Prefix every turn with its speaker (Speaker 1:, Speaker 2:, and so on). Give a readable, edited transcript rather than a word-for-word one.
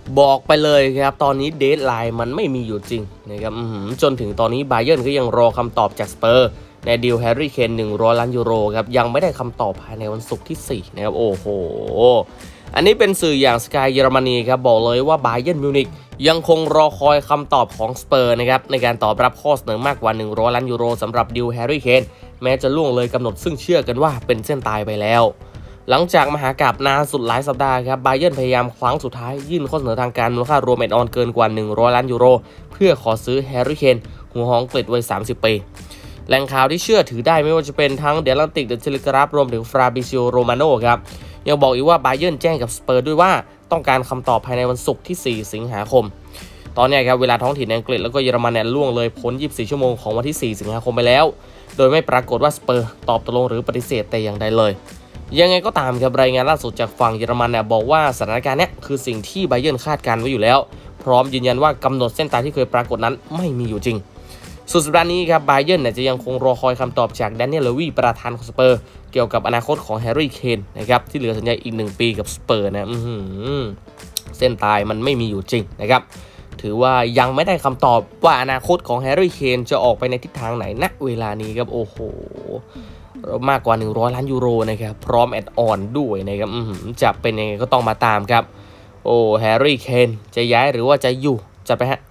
Speaker 1: บอกไปเลยครับตอนนี้เดดไลน์มันไม่มีอยู่จริงนะครับจนถึงตอนนี้บาเยิร์นก็ยังรอคำตอบจากสเปอร์ในดีลแฮร์รี่เคน100 ล้านยูโรครับยังไม่ได้คำตอบภายในวันศุกร์ที่4นะครับโอ้โหอันนี้เป็นสื่ออย่างสกายเยอรมนีครับบอกเลยว่าบาเยิร์นมิวนิกยังคงรอคอยคำตอบของสเปอร์นะครับในการตอบรับข้อเสนอมากกว่า100 ล้านยูโรสำหรับดีลแฮร์รี่เคนแม้จะล่วงเลยกำหนดซึ่งเชื่อกันว่าเป็นเส้นตายไปแล้วหลังจากมหากาพย์นานสุดหลายสัปดาห์ครับบาเยิร์นพยายามครั้งสุดท้ายยื่นข้อเสนอทางการมูลค่ารวมแอดออนเกินกว่า100 ล้านยูโรเพื่อขอซื้อแฮร์รี่เคนหัวหอมอังกฤษวัย30 ปีแหล่งข่าวที่เชื่อถือได้ไม่ว่าจะเป็นทั้งเดลันติกเดอะเทเลกราฟรวมถึงฟราบิซิโอโรมาโนครับยังบอกอีกว่าบาเยิร์นแจ้งกับสเปอร์ด้วยว่าต้องการคำตอบภายในวันศุกร์ที่4 สิงหาคมตอนนี้ครับเวลาท้องถิ่นอังกฤษแล้วก็เยอรมันล่วงเลยพ้น24 ชั่วโมงของวันที่4 สิงหาคมไปแล้วโดยไม่ปรากฏว่าสเปอร์ตอบตกลงหรือปฏิเสธแต่อย่างใดเลยยังไงก็ตามครับรายงานล่าสุดจากฝั่งเยอรมันบอกว่าสถานการณ์นี้คือสิ่งที่บาเยิร์นคาดการไว้อยู่แล้วพร้อมยืนยันว่ากำหนดเส้นตายที่เคยปรากฏนั้นไม่มีอยู่จริงสุดสัปดาห์นี้ครับบาเยิร์นจะยังคงรอคอยคำตอบจากแดเนียล เลวีประธานของสเปอร์เกี่ยวกับอนาคตของแฮร์รี่เคนนะครับที่เหลือสัญญาอีก1 ปีกับสเปอร์นะเส้นตายมันไม่มีอยู่จริงนะครับถือว่ายังไม่ได้คำตอบว่าอนาคตของแฮร์รี่เคนจะออกไปในทิศทางไหนณเวลานี้ครับโอ้โหมากกว่า100 ล้านยูโรนะครับพร้อมแอดออนด้วยนะครับจะเป็นยังไงก็ต้องมาตามครับโอ้แฮร์รี่เคนจะย้ายหรือว่าจะอยู่จะไปฮะ